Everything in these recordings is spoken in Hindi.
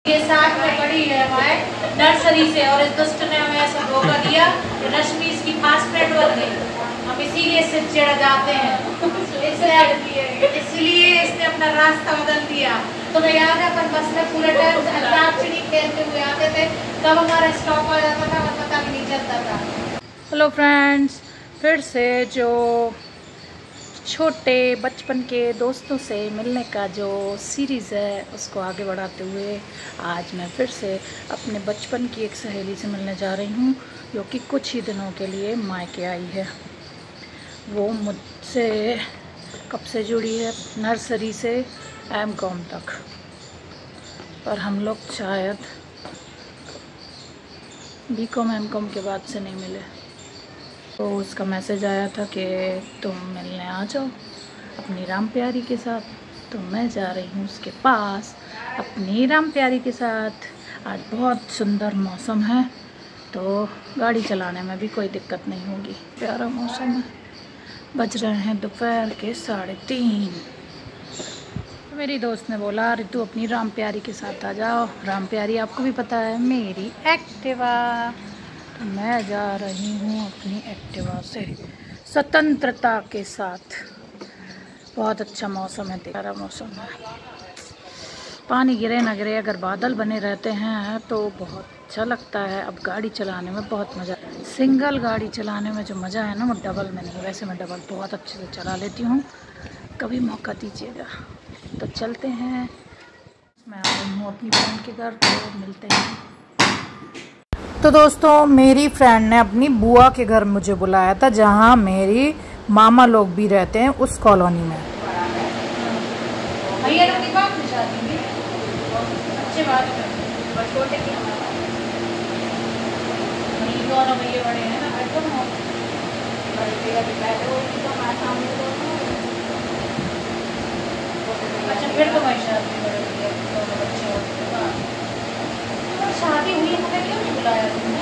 ये साथ में पड़ी है हमारे नर्सरी से और इस दुष्ट ने हमें ऐसा धोखा दिया। रश्मि इसकी फास्ट फ्रेंड बन गई। हम इसीलिए इससे चिढ़ जाते हैं, इसलिए इसने अपना रास्ता बदल दिया। तुम्हें याद है अपन बस में पूरे टाइम अंताक्षरी खेलते हुए आते थे, कब हमारा स्टॉप आ जाता था पता भी नहीं चलता था। हेलो फ्रेंड्स, फिर से जो छोटे बचपन के दोस्तों से मिलने का जो सीरीज़ है उसको आगे बढ़ाते हुए आज मैं फिर से अपने बचपन की एक सहेली से मिलने जा रही हूँ, जो कि कुछ ही दिनों के लिए मायके आई है। वो मुझसे कब से जुड़ी है, नर्सरी से एम.कॉम तक, पर हम लोग शायद बी.कॉम एम.कॉम के बाद से नहीं मिले। तो उसका मैसेज आया था कि तुम मिलने आ जाओ अपनी राम प्यारी के साथ। तो मैं जा रही हूँ उसके पास अपनी राम प्यारी के साथ। आज बहुत सुंदर मौसम है, तो गाड़ी चलाने में भी कोई दिक्कत नहीं होगी। प्यारा मौसम है। बज रहे हैं दोपहर के 3:30। मेरी दोस्त ने बोला रितु अपनी राम प्यारी के साथ आ जाओ। राम प्यारी आपको भी पता है मेरी एक्टिवा। तो मैं जा रही हूँ अपनी एक्टिवा से स्वतंत्रता के साथ। बहुत अच्छा मौसम है, प्यारा मौसम है। पानी गिरे ना गिरे, अगर बादल बने रहते हैं तो बहुत अच्छा लगता है। अब गाड़ी चलाने में बहुत मज़ा, सिंगल गाड़ी चलाने में जो मज़ा है ना वो डबल में नहीं। वैसे मैं डबल बहुत अच्छे से चला लेती हूँ, कभी मौका दीजिएगा। तो चलते हैं, मैं आ रही हूँ अपनी फ्रेंड के घर, तो मिलते हैं। तो दोस्तों, मेरी फ्रेंड ने अपनी बुआ के घर मुझे बुलाया था, जहाँ मेरी मामा लोग भी रहते हैं, उस कॉलोनी में। भैया लोग की बात में शादी में अच्छे बात है, छोटे की दोनों भैया बड़े हैं ना, तो अच्छा फिर तो भाई शादी बड़े दोनों बच्चे होते। शादी हुई हमें क्यों नहीं बुलाया तुमने?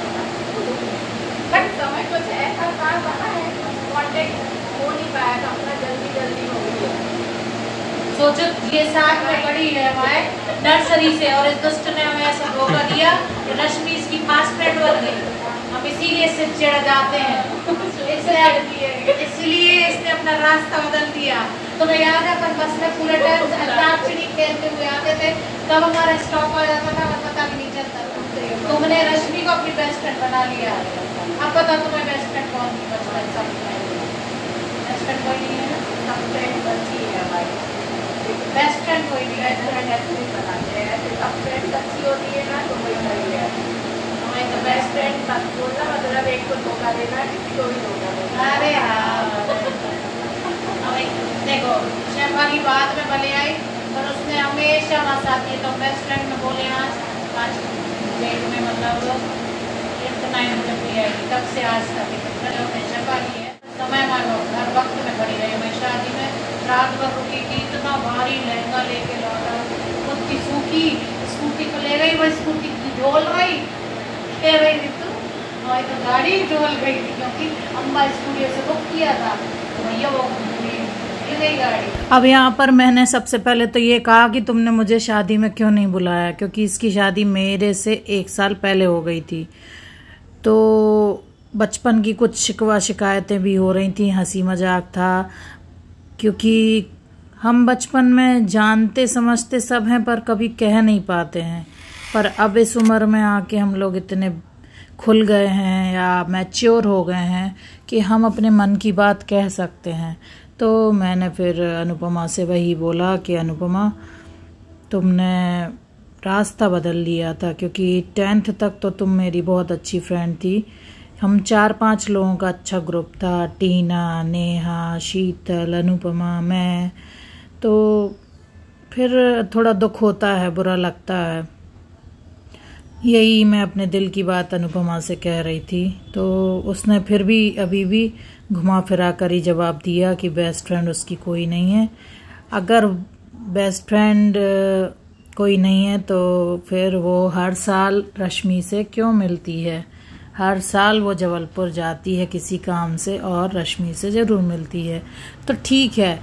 बट समय कुछ ऐसा था है, कॉन्टेक्ट हो नहीं पाया था अपना, जल्दी हो गई। सोचो ये साथ में पड़ी है हमारे नर्सरी से और इस दुष्ट ने हमें ऐसा धोखा दिया कि रश्मि इसकी फास्ट फ्रेंड बन गई। हम इसीलिए इससे चिढ़ जाते हैं, इसलिए इसने अपना रास्ता बदल दिया। तुम्हें याद है अपन बस में पूरे टाइम अंताक्षरी खेलते हुए आते थे, कब हमारा स्टॉप आ जाता था पता भी नहीं चलता था। तुमने रश्मि को अपनी बेस्ट फ्रेंड बना लिया। अब पता तुम्हें बेस्ट फ्रेंड कौन थी बचपन? सब बेस्ट फ्रेंड कोई नहीं है ना, सब फ्रेंड अच्छी है हमारी। बेस्ट फ्रेंड कोई नहीं, बेस्ट फ्रेंड ऐसे नहीं बनाते हैं। सब फ्रेंड अच्छी होती है ना, तो वही सही है। हमें तो बेस्ट फ्रेंड मत बोलना, मतलब एक को धोखा देना, किसी को भी धोखा देना। अरे हाँ देखो, शेफा की बात में भले आई, पर उसने हमेशा हमारे साथ ये तो बेस्ट फ्रेंड में बोले आज डेट में, मतलब इतना जब भी आएगी तब से आज तक शेफा की है। समय मानो हर वक्त में खड़ी रही। मैं शादी में रात भर रुकी थी, इतना भारी लहंगा लेके लौटा, खुद की सूखी स्कूटी को ले गई, वह स्कूटी झोल रही तो गाड़ी झोल गई थी, क्योंकि अम्बा स्टूडियो से बुक किया था, तो भैया वो अब यहाँ पर मैंने सबसे पहले तो ये कहा कि तुमने मुझे शादी में क्यों नहीं बुलाया, क्योंकि इसकी शादी मेरे से 1 साल पहले हो गई थी। तो बचपन की कुछ शिकवा शिकायतें भी हो रही थी, हंसी मजाक था, क्योंकि हम बचपन में जानते समझते सब हैं पर कभी कह नहीं पाते हैं। पर अब इस उम्र में आके हम लोग इतने खुल गए हैं या मैच्योर हो गए हैं कि हम अपने मन की बात कह सकते हैं। तो मैंने फिर अनुपमा से वही बोला कि अनुपमा, तुमने रास्ता बदल लिया था, क्योंकि 10th तक तो तुम मेरी बहुत अच्छी फ्रेंड थी। हम 4-5 लोगों का अच्छा ग्रुप था, टीना, नेहा, शीतल, अनुपमा, मैं। तो फिर थोड़ा दुख होता है, बुरा लगता है। यही मैं अपने दिल की बात अनुपमा से कह रही थी। तो उसने फिर भी अभी भी घुमा फिरा कर ही जवाब दिया कि बेस्ट फ्रेंड उसकी कोई नहीं है। अगर बेस्ट फ्रेंड कोई नहीं है तो फिर वो हर साल रश्मि से क्यों मिलती है? हर साल वो जबलपुर जाती है किसी काम से और रश्मि से ज़रूर मिलती है। तो ठीक है,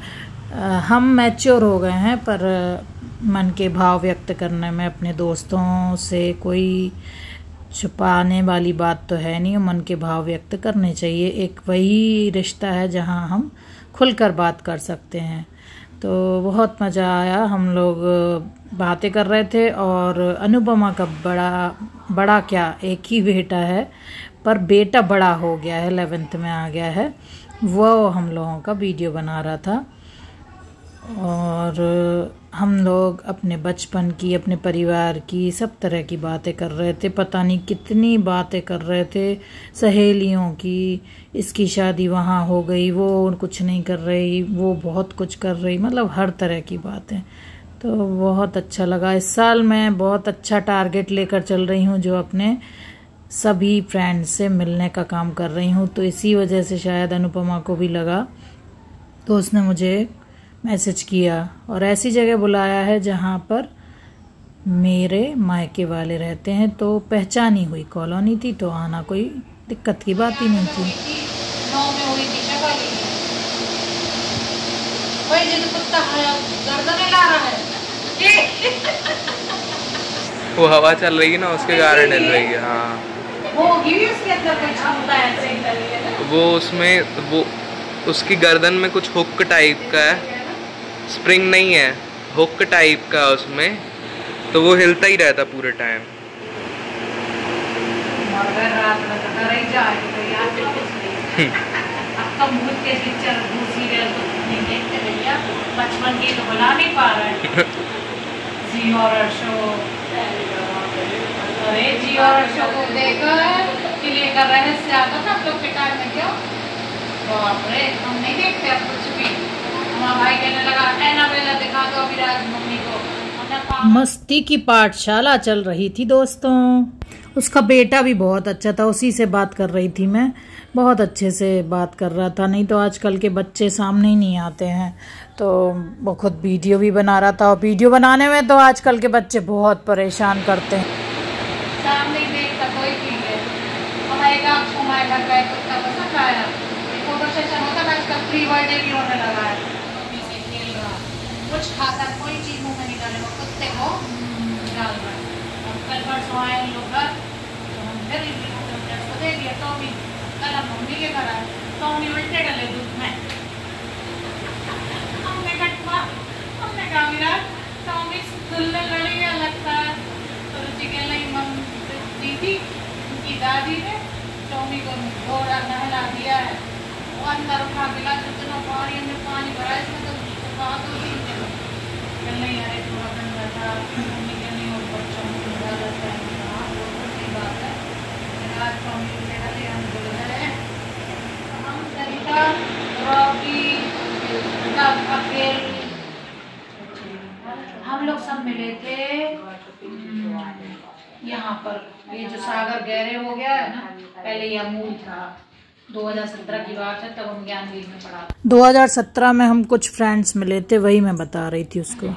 हम मैच्योर हो गए हैं, पर मन के भाव व्यक्त करने में अपने दोस्तों से कोई छुपाने वाली बात तो है नहीं। मन के भाव व्यक्त करने चाहिए। एक वही रिश्ता है जहां हम खुलकर बात कर सकते हैं। तो बहुत मज़ा आया। हम लोग बातें कर रहे थे, और अनुपमा का बड़ा क्या, एक ही बेटा है, पर बेटा बड़ा हो गया है, 11th में आ गया है। वो हम लोगों का वीडियो बना रहा था, और हम लोग अपने बचपन की, अपने परिवार की, सब तरह की बातें कर रहे थे। पता नहीं कितनी बातें कर रहे थे, सहेलियों की, इसकी शादी वहाँ हो गई, वो कुछ नहीं कर रही, वो बहुत कुछ कर रही, मतलब हर तरह की बातें। तो बहुत अच्छा लगा। इस साल मैं बहुत अच्छा टारगेट लेकर चल रही हूँ, जो अपने सभी फ्रेंड्स से मिलने का काम कर रही हूँ। तो इसी वजह से शायद अनुपमा को भी लगा, तो उसने मुझे मैसेज किया, और ऐसी जगह बुलाया है जहाँ पर मेरे मायके वाले रहते हैं। तो पहचानी हुई कॉलोनी थी, तो आना कोई दिक्कत की बात ही नहीं थी। वो हवा चल रही है ना, उसके कारण हिल रही है। हाँ, उसके अंदर कोई क्षमता है, वो उसमें वो उसकी गर्दन में कुछ हुक टाइप का है, स्प्रिंग नहीं है, हुक टाइप का उसमें, तो वो हिलता ही रहता पूरे टाइम। बचपन के तो बुला नहीं पा रहे। जी हॉरर शो, अरे जी हॉरर शो को देखकर क्लियर कर रहस्य आता था आप लोग के टाइम में, क्यों? बाप रे, हम नहीं देखते अब कुछ भी। हमारा भाई कहने लगा एनाबेला दिखा दो अभिराज मम्मी को। मस्ती की पाठशाला चल रही थी दोस्तों। उसका बेटा भी बहुत अच्छा था, उसी से बात कर रही थी मैं। बहुत अच्छे से बात कर रहा था, नहीं तो आजकल के बच्चे सामने ही नहीं आते हैं। तो वो खुद वीडियो भी बना रहा था, और वीडियो बनाने में तो आजकल के बच्चे बहुत परेशान करते हैं। सामने देखता कोई चीज है, हमारे गाँव हमारे घर का कुत्ता पसंद आया, फोटो सेशन होता है आजकल, प्री बर्थडे भी होने लगा है, से खेल रहा, कुछ खाता कोई चीज मुंह में निकाले वो कुत्ते को डाल रहा है। अब कल परसों आए हम लोग घर, तो हम फिर को दे दिया टॉमी, कल हम मम्मी के घर आए, टॉमी उल्टे डले दूध में। हमने कहा विराट टॉमी दुल्ले लड़ेगा लगता है, तो रुचि कह रही दीदी उनकी दादी ने टॉमी को घोड़ा नहला दिया है, वो अंदर उठा मिला, जितना पानी में पानी भरा इसमें तो बात होती है। कल नहीं अरे थोड़ा गंदा था, मम्मी के नहीं, और बच्चों को गंदा रहता है, हाँ वो सही बात है। आज टॉमी को ले डाले, हम बोल रहे हम सरिता रॉकी अकेले हम लोग सब मिले थे यहाँ पर। ये जो सागर गहरे हो गया है ना, पहले ये अमूल था। 2017 की बात है, तब हम ज्ञानवीर में पढ़ा। 2017 में हम कुछ फ्रेंड्स मिले थे, वही मैं बता रही थी उसको।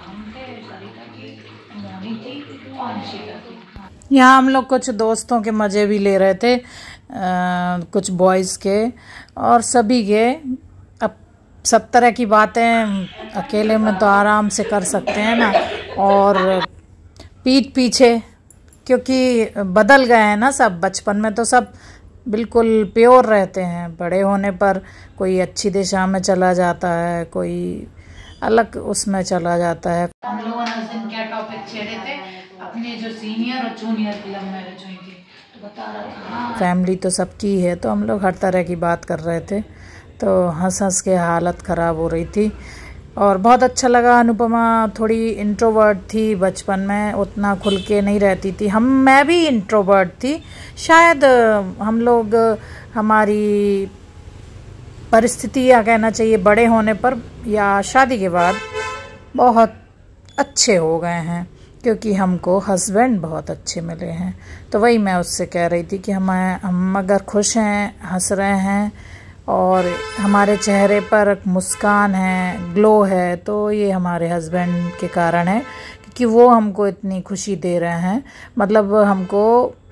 यहाँ हम लोग कुछ दोस्तों के मजे भी ले रहे थे, कुछ बॉयज़ के और सभी के। अब सब तरह की बातें अकेले में तो आराम से कर सकते हैं ना, और पीठ पीछे, क्योंकि बदल गए हैं ना सब। बचपन में तो सब बिल्कुल प्योर रहते हैं, बड़े होने पर कोई अच्छी दिशा में चला जाता है, कोई अलग उसमें चला जाता है। हम लोगों ने उस दिन क्या टॉपिक छेड़े थे, अपने जो सीनियर और जूनियर की लव मैरिज हुई थी, तो बता रहा था फैमिली तो सबकी है, तो हम लोग हर तरह की बात कर रहे थे। तो हंस हंस के हालत ख़राब हो रही थी, और बहुत अच्छा लगा। अनुपमा थोड़ी इंट्रोवर्ट थी, बचपन में उतना खुल के नहीं रहती थी। मैं भी इंट्रोवर्ट थी। शायद हम लोग, हमारी परिस्थिति या कहना चाहिए बड़े होने पर या शादी के बाद बहुत अच्छे हो गए हैं, क्योंकि हमको हस्बैंड बहुत अच्छे मिले हैं। तो वही मैं उससे कह रही थी कि हम अगर खुश हैं, हंस रहे हैं और हमारे चेहरे पर मुस्कान है, ग्लो है, तो ये हमारे हस्बैंड के कारण है, क्योंकि वो हमको इतनी खुशी दे रहे हैं। मतलब हमको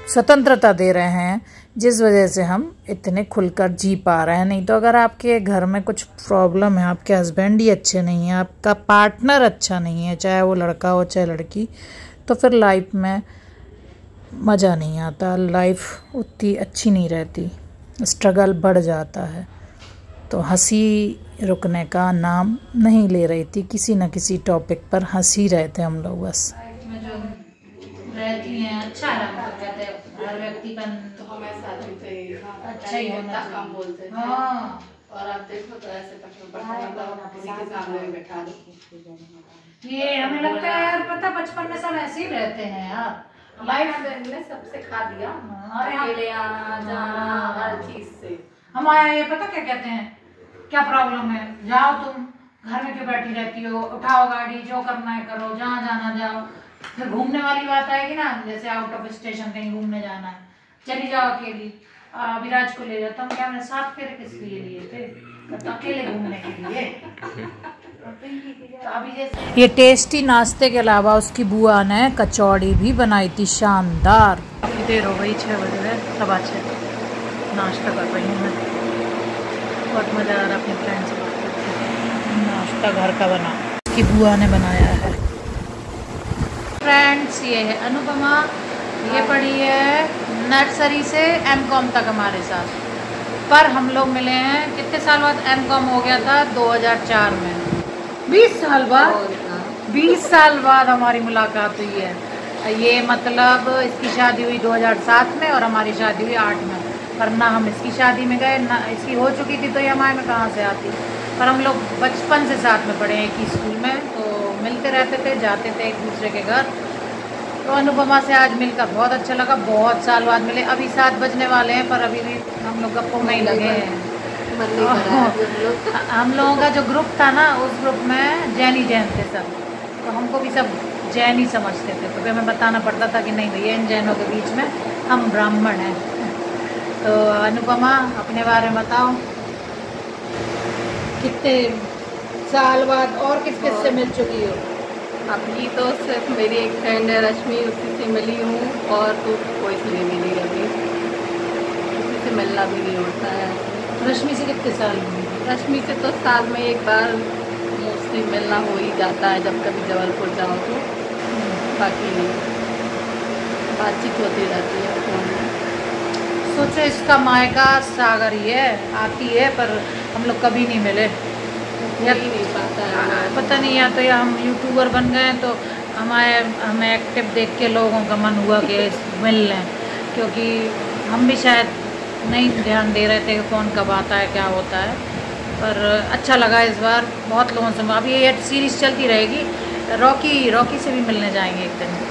स्वतंत्रता दे रहे हैं, जिस वजह से हम इतने खुलकर जी पा रहे हैं। नहीं तो अगर आपके घर में कुछ प्रॉब्लम है, आपके हस्बैंड ही अच्छे नहीं हैं, आपका पार्टनर अच्छा नहीं है, चाहे वो लड़का हो चाहे लड़की, तो फिर लाइफ में मज़ा नहीं आता, लाइफ उतनी अच्छी नहीं रहती, स्ट्रगल बढ़ जाता है। तो हंसी रुकने का नाम नहीं ले रही थी, किसी न किसी टॉपिक पर हंस ही रहे थे हम लोग बस। रहती हैं अच्छा है, मतलब कहते हैं हर व्यक्ति का तो हमारे साथ भी थे अच्छा ही होना कम बोलते थे। हाँ, और आप देखो तो ऐसे किसी के सामने में बैठा दो। ये हमें लगता है यार, पता बचपन में सब ऐसे ही रहते हैं यार। लाइफ ने सब सिखा दिया, अकेले आना जाना हर चीज से। हमारे ये पता क्या कहते हैं, क्या प्रॉब्लम है, जाओ तुम घर में क्यों बैठी रहती हो, उठाओ गाड़ी, जो करना है करो, जहाँ जाना जाओ। फिर घूमने वाली बात आएगी ना, जैसे आउट ऑफ स्टेशन कहीं घूमने जाना है, चली जाओ अकेली, विराज को ले जाता हूँ, क्या मैंने 7 फेरे किस लिए थे, तो अकेले घूमने के लिए। तो अभी जैसे ये टेस्टी नाश्ते के अलावा उसकी बुआ ने कचौड़ी भी बनाई थी शानदार। अभी देर हो गई, 6 बज गए, 6:15 नाश्ता कर रही हूँ मैं। बहुत मज़ा आ रहा अपनी फ्रेंड से बात करके। नाश्ता घर का बना, उसकी बुआ ने बनाया है। फ्रेंड्स, ये है अनुपमा, ये पढ़ी है नर्सरी से M.Com तक हमारे साथ। पर हम लोग मिले हैं कितने साल बाद, M.Com हो गया था 2004 में, 20 साल बाद, 20 साल बाद हमारी मुलाकात हुई है। ये मतलब इसकी शादी हुई 2007 में और हमारी शादी हुई 8 में। पर ना हम इसकी शादी में गए, ना इसकी हो चुकी थी तो ये हमारे में कहाँ से आती। पर हम लोग बचपन से साथ में पढ़े हैं एक ही स्कूल में, तो मिलते रहते थे, जाते थे एक दूसरे के घर। तो अनुपमा से आज मिलकर बहुत अच्छा लगा, बहुत साल बाद मिले। अभी 7 बजने वाले हैं पर अभी भी हम लोग गप्पों में ही लगे हैं। हम लोगों का जो ग्रुप था ना, उस ग्रुप में जैन थे सब, तो हमको भी सब जैन ही समझते थे। तो फिर हमें बताना पड़ता था कि नहीं भैया, इन जैनों के बीच में हम ब्राह्मण हैं। तो अनुपमा, अपने बारे में बताओ, कितने साल बाद और किस किस से मिल चुकी हो? अभी तो सिर्फ मेरी एक फ्रेंड है रश्मि, उसी से मिली हूँ, और तो कोई से नहीं मिली अभी, उसी से मिलना भी नहीं होता है। रश्मि से कितने साल हुए? रश्मि से तो साल में एक बार मोस्टली मिलना हो ही जाता है, जब कभी जबलपुर जाओ तो। बाकी बातचीत होती रहती है फोन में। सोचो इसका मायका सागर ही है, आती है, पर हम लोग कभी नहीं मिले। या नहीं पाता है, पता नहीं, या तो या हम यूट्यूबर बन गए तो हमें एक्टिव देख के लोगों का मन हुआ कि मिल लें, क्योंकि हम भी शायद नहीं ध्यान दे रहे थे कि कौन कब आता है, क्या होता है। पर अच्छा लगा इस बार, बहुत लोगों से। अभी ये सीरीज़ चलती रहेगी, रॉकी से भी मिलने जाएंगे एक दिन।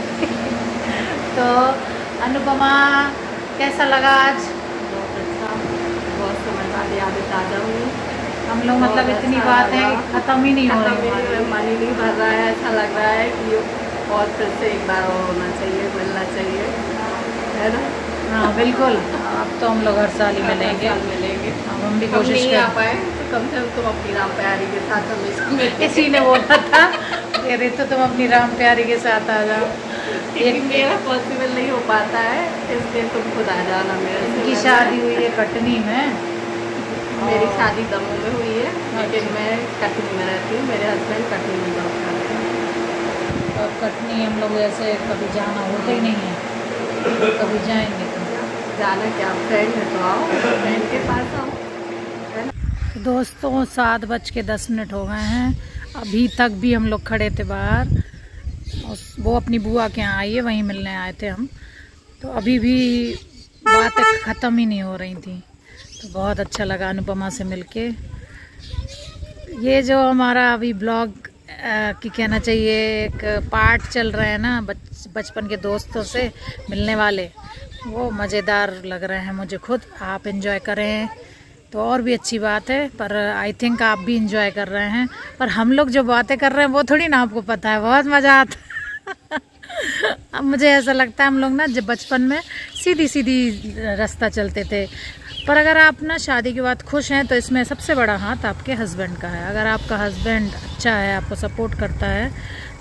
तो अनुपमा, कैसा लगा आज? बहुत अच्छा, बहुत समय बाद यादें ताज़ा हुई। हम लोग मतलब इतनी बात है कि ख़त्म ही नहीं हो रही है, मन ही नहीं भर रहा है। ऐसा लग रहा है कि और फिर से एक बार और होना चाहिए, मिलना चाहिए, है ना? हाँ बिल्कुल, अब तो हम लोग हर साल ही मिलेंगे। अब हम भी कोशिश नहीं आ कर पाए तो कम से कम तुम अपनी राम प्यारी के साथ हम इसको किसी ने बोला था अरे तो तुम अपनी राम प्यारी के साथ आ जाओ। लेकिन मेरा पॉसिबल नहीं हो पाता है, इसलिए तुम खुद आ जाना मेरे से। उनकी शादी हुई है कटनी में, मेरी शादी दमोह में हुई है, लेकिन मैं कटनी में रहती हूँ। मेरे हस्बैंड कटनी में जॉब करते हैं। और कटनी हम लोग ऐसे कभी जाना होता ही नहीं है, कभी जाएंगे तो जाना क्या, फ्रेंड है तो आओ, फ्रेंड के पास आओ। दोस्तों 7:10 हो गए हैं, अभी तक भी हम लोग खड़े थे बाहर। वो अपनी बुआ के यहाँ आई है, वहीं मिलने आए थे हम। तो अभी भी बातें ख़त्म ही नहीं हो रही थी, तो बहुत अच्छा लगा अनुपमा से मिलके। ये जो हमारा अभी ब्लॉग की कहना चाहिए एक पार्ट चल रहा है ना, बचपन के दोस्तों से मिलने वाले, वो मज़ेदार लग रहे हैं मुझे खुद। आप एंजॉय करें तो और भी अच्छी बात है, पर आई थिंक आप भी इंजॉय कर रहे हैं। पर हम लोग जो बातें कर रहे हैं वो थोड़ी ना आपको पता है, बहुत मज़ा आता है। अब मुझे ऐसा लगता है हम लोग ना जब बचपन में सीधी सीधी रास्ता चलते थे। पर अगर आप ना शादी के बाद खुश हैं तो इसमें सबसे बड़ा हाथ आपके हस्बैंड का है। अगर आपका हस्बैंड अच्छा है, आपको सपोर्ट करता है,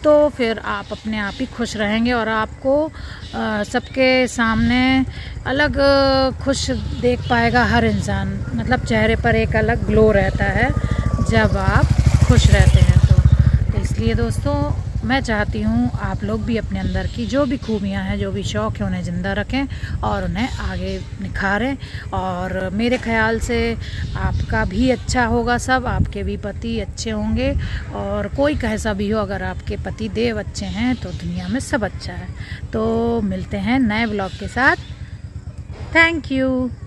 तो फिर आप अपने आप ही खुश रहेंगे और आपको सबके सामने अलग खुश देख पाएगा हर इंसान। मतलब चेहरे पर एक अलग ग्लो रहता है जब आप खुश रहते हैं। तो इसलिए दोस्तों मैं चाहती हूँ आप लोग भी अपने अंदर की जो भी खूबियाँ हैं, जो भी शौक़ है, उन्हें ज़िंदा रखें और उन्हें आगे निखारें। और मेरे ख़्याल से आपका भी अच्छा होगा, सब आपके भी पति अच्छे होंगे। और कोई कैसा भी हो, अगर आपके पति देव अच्छे हैं तो दुनिया में सब अच्छा है। तो मिलते हैं नए ब्लॉग के साथ। Thank you.